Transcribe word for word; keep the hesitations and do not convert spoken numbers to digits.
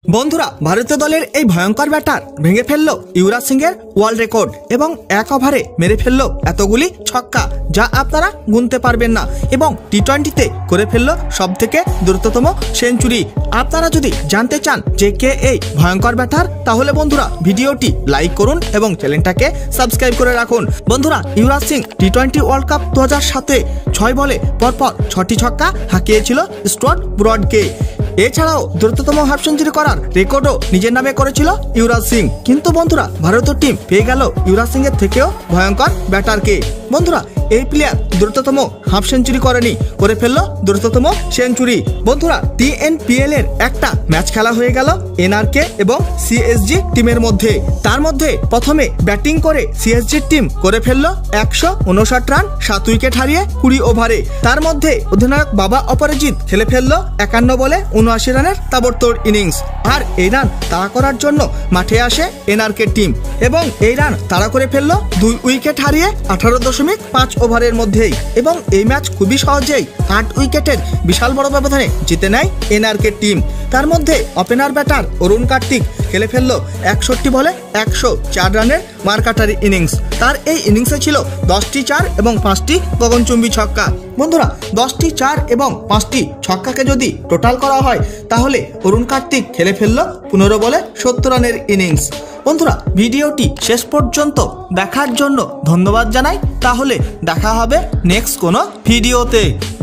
বন্ধুরা, ভারতীয় দলের এই ভয়ঙ্কর ব্যাটার ভেঙে ফেললো ইউবরাজ সিংয়ের ওয়ার্ল্ড রেকর্ড এবং এক ওভারে মেরে ফেললো এতগুলি ছক্কা যা আপনারা গুনতে পারবেন না এবং টি টোয়েন্টিতে করে ফেললো সব থেকে দ্রুততম সেঞ্চুরি। আপনারা যদি জানতে চান যে কে এই ভয়ঙ্কর ব্যাটার, তাহলে বন্ধুরা ভিডিওটি লাইক করুন এবং চ্যানেলটাকে সাবস্ক্রাইব করে রাখুন। বন্ধুরা, Yuvraj Singh T twenty world cup দু হাজার সাতে ছয় বলে পরপর ছটি ছক্কা হাঁকিয়েছিল স্টুয়ার্ট ব্রডকে। এছাড়াও দ্রুততম হাফ সেঞ্চুরি করার রেকর্ডও নিজের নামে করেছিল ইউবরাজ সিং। কিন্তু বন্ধুরা, ভারতীয় টিম পেয়ে গেল ইউবরাজ সিং এর থেকেও ভয়ঙ্কর ব্যাটারকে। বন্ধুরা, এই প্লেয়ার দ্রুততম হাফ সেঞ্চুরি করেনি, করে ফেললো দ্রুততম সেঞ্চুরি। বন্ধুরা, টিএনপিএল এর একটা ম্যাচ খেলা হয়ে গেল এনআরকে এবং সিএসজি টিমের মধ্যে। তার মধ্যে প্রথমে ব্যাটিং করে সিএসজি টিম করে ফেললো একশো উনষাট রান সাত উইকেট হারিয়ে কুড়ি ওভারে। তার মধ্যে অধিনায়ক বাবা অপরাজিত খেলে ফেললো একান্ন বলে উনআশি রানের তাবড়তোড় ইনিংস। আর এই রান তাড়া করার জন্য মাঠে আসে এনআরকে টিম এবং এই রান তাড়া করে ফেললো দুই উইকেট হারিয়ে আঠারো দশমিক পাঁচ ওভারের মধ্যেই। এবং এই ম্যাচ খুবই সহজেই আট উইকেটের বিশাল বড় ব্যবধানে জিতে নেয় এনআরকে টিম। তার মধ্যে ওপেনার ব্যাটার অরুণ কার্তিক খেলে ফেললো একষট্টি বলে একশো চার রানের মারকাটারি ইনিংস। তার এই ইনিংসে ছিল দশটি চার এবং পাঁচটি গগনচুম্বী ছক্কা। বন্ধুরা, দশটি চার এবং পাঁচটি ছক্কাকে যদি টোটাল করা হয় তাহলে অরুণ কার্তিক খেলে ফেললো পনেরো বলে সত্তর রানের ইনিংস। বন্ধুরা, ভিডিওটি শেষ পর্যন্ত দেখার জন্য ধন্যবাদ জানাই। তাহলে দেখা হবে নেক্সট কোনো ভিডিওতে।